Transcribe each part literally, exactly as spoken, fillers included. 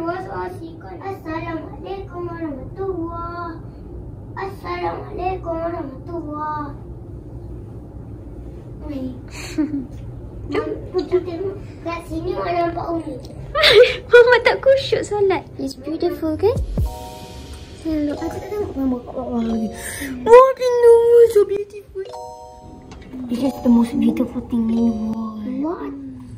Assalamualaikum warahmatullahi Assalamualaikum warahmatullahi. Ni. Pujuk tengok kat sini mana nampak Umi. Mama tak khusyuk solat. It's beautiful kan? Saya look, aku tak tengok Mama kat bawah lagi. Oh, no, so beautiful. This is the most beautiful thing in the world. What?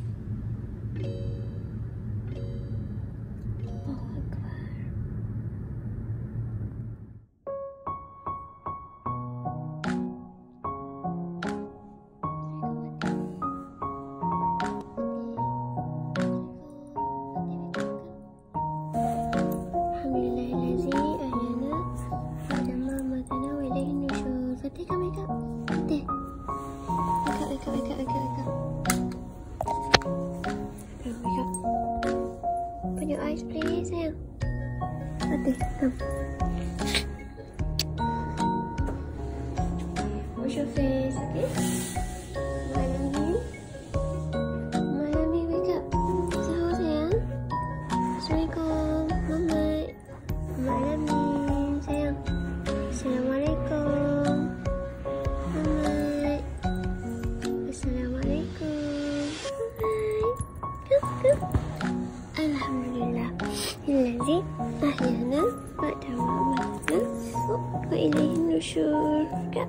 Open your eyes, please, sayang. Okay, come. Wash your face, okay? Malami. Malami, wake up. Sahur, sayang. Assalamualaikum, Mama. Malami, sayang. Assalamualaikum. Mama. Assalamualaikum. Come, come. Alhamdulillah. Allazi ahyana ba'da ma amatna wa ilaihi nusyur. Kak.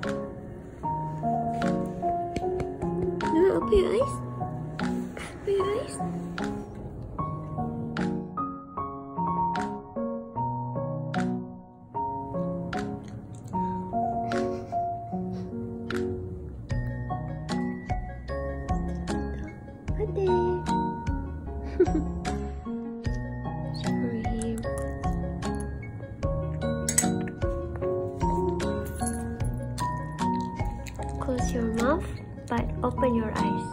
Now open your eyes. Open your eyes. Ade. Close your mouth, but open your eyes.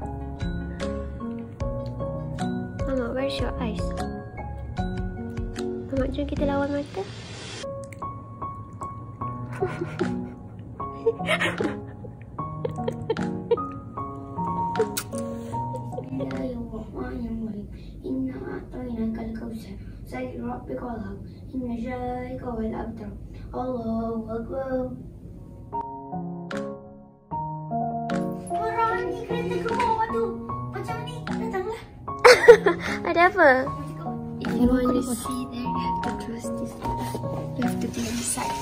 Mama, where's your eyes? Mama, jom kita lawan mata. Bismillahirrahmanirrahim. Inna a'tainaka al-kautsar. Say rabbika wal inna shani'aka wal abtar. Allahu akbar. Ada apa? If you want to see there, you have to close this. You have to be inside.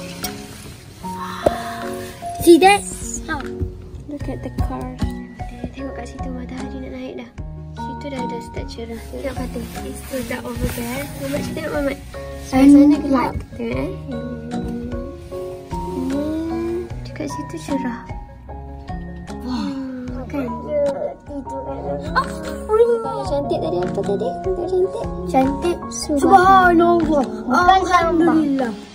See that? Oh. Look at the cars. Tengok kat situ matahari nak naik dah. Situ dah ada start cerah. Tengok kat tu. It's still dark over there. Mamat, kita tengok Mamat. Suasana gelap. Tengok eh. Hmm. Dekat situ cerah. Wah. Kan? Oh, cantik tadi apa tadi? Cantik. Cantik. Subhanallah. Alhamdulillah.